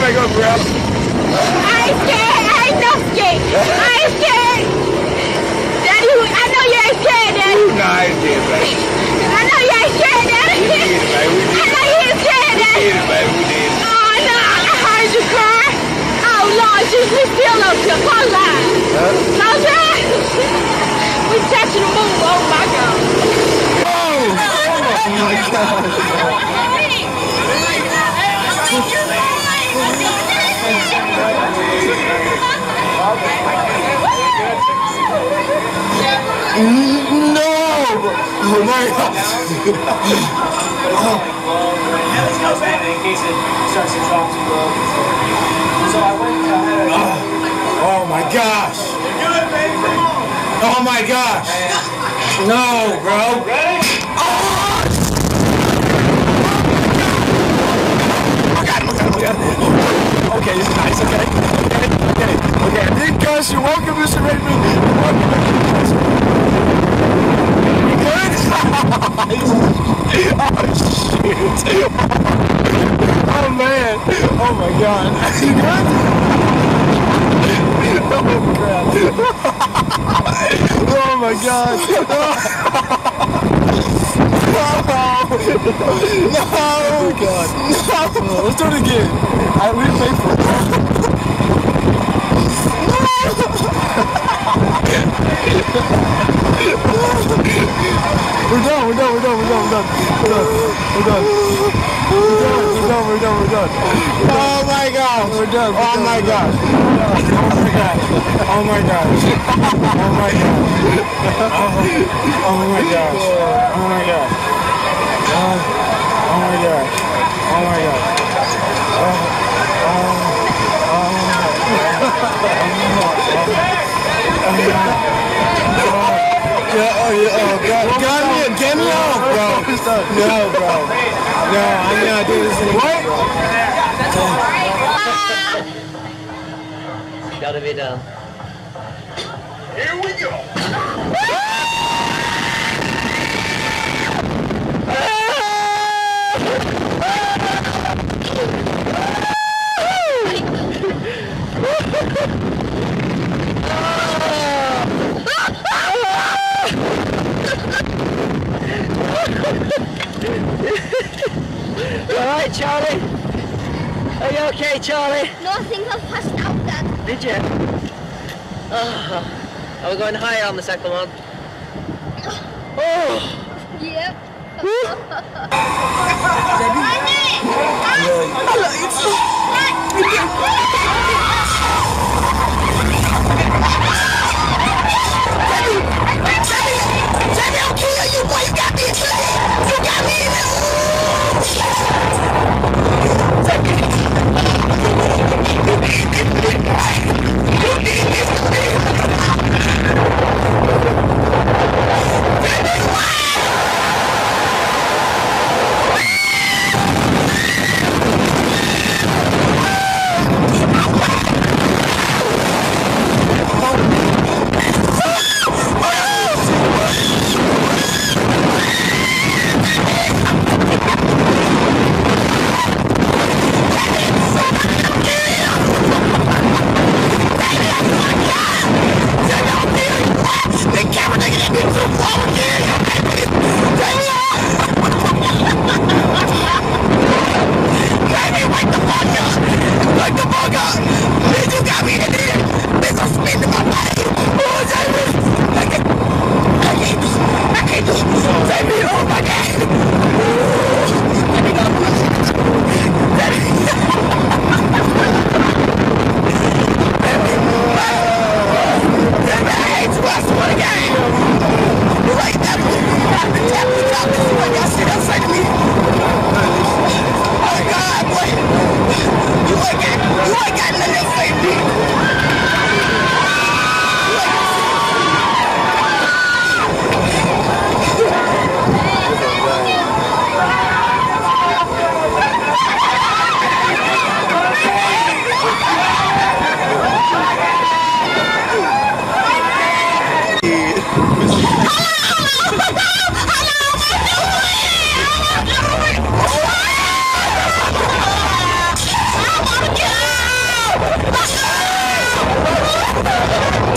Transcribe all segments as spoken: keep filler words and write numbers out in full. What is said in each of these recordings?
back up, bro. I ain't scared. I ain't no scared. I ain't scared. Daddy, I know you ain't scared, Daddy. Ooh, nah, I ain't scared, baby. I know you ain't scared, Daddy. We did it, baby. We did it. I know you ain't scared, Daddy. We did it, baby. We did it. Oh, no. I heard you cry. Oh, Lord, you, we still up here. Close eyes. Huh? Close eyes. We touching the moon. Oh, my God. Oh! Oh, my God. No! Oh my God! Yeah, let's go, man, in case it starts to drop too low. So I went ahead and... Oh my gosh! Good, baby, come on! Oh my gosh! No, bro! Ready? Oh! I got him, I got him, I got him. Okay, this is nice, okay? Okay, okay, okay. Big Gus, you're welcome, Mister Raymond. You're welcome, Mister You good? Oh, shoot. Oh, man. Oh, my God. You good? Oh, crap. Oh, my God. No! Oh, God. No! Let's do it again. I, we didn't pay for it. We're done, we're done, we're done, we're done, we're done. We're done. We're done. We're done, we're done, we're done. Oh my gosh. We're done. Oh my gosh. Oh my gosh. Oh my gosh. Oh my gosh. Oh my gosh. Oh my gosh. Oh my gosh. Oh my gosh. Yeah, oh yeah, oh God, God, me, get me off, bro. No, bro. No, I'm not doing this anymore. What? Gotta be done. Here we go. Alright, Charlie? Are you okay, Charlie? No, I think I passed out, Dad. Did you? Oh, are we going higher on the second one? Oh! Yep. Jamie, I'll kill you, boy! You got me in it! You got me in it!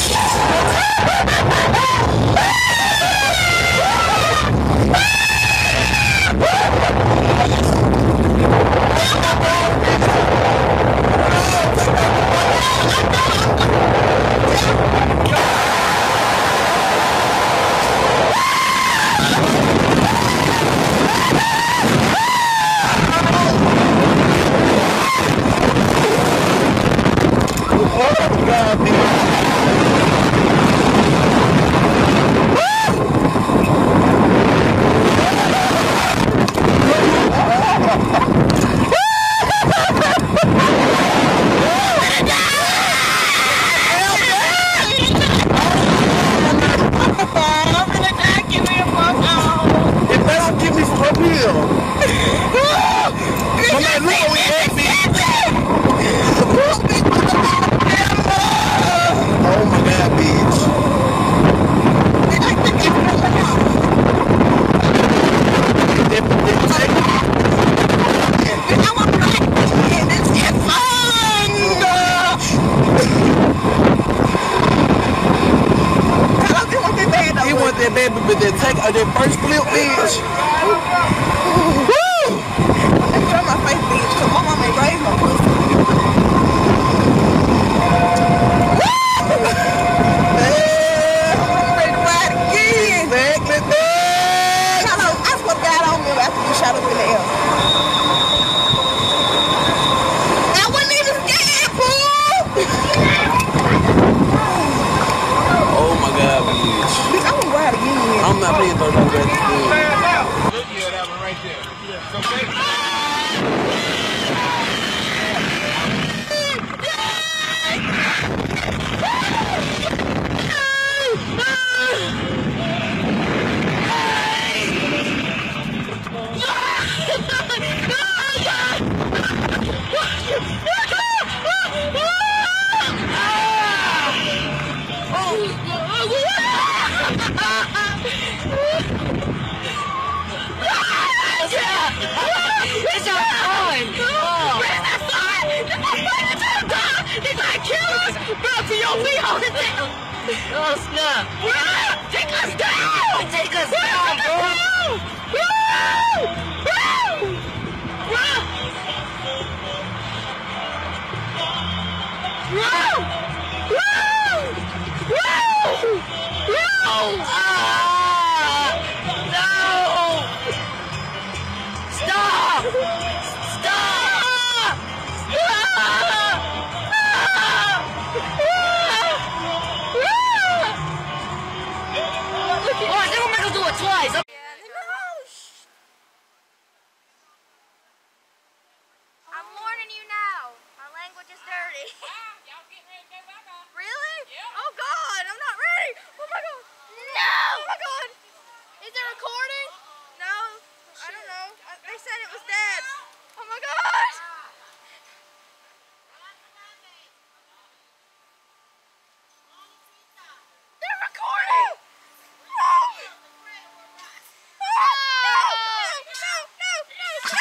That baby, but that take uh, that first flip, bitch. Woo! Show my face, bitch, cause my mama ain't raised no pussy. I'm ready to ride again. Exactly, bitch. I know, I swear to God, I don't remember after you shot up in the air. I wasn't even scared, fool. Oh my God, bitch. I'm not playing third down back. Yeah, that one right there. It's our time! Oh. Where's that sign? He's gonna kill us! Bro, to your feet on the thing! Oh, snap! Take us down! Take us down, bro! Woo! Woo! Woo! Woo! Woo! Woo! Ah! No! Stop! Stop! Oh, I think I'm gonna do it twice. I'm warning you now. My language is dirty. Really? Oh God, I'm not ready. Oh my God. No! Oh my God. Is it recording? No. I don't know. They said it was dead. Oh my gosh. They're recording. No. No. No. No. No.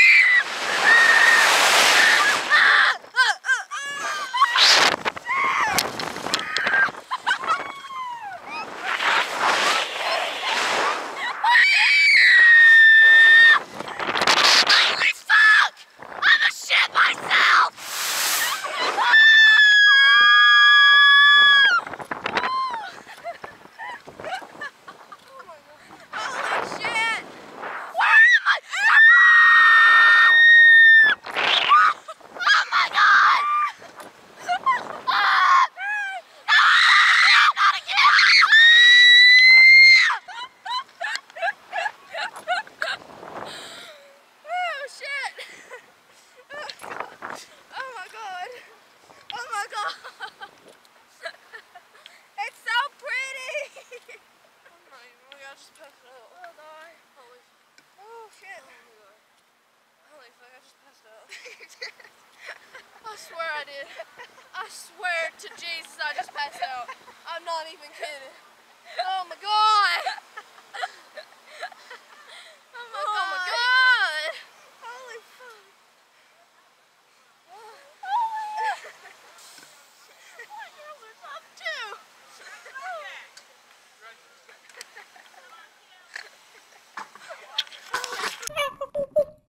I swear I did. I swear to Jesus I just passed out. I'm not even kidding. Oh my God!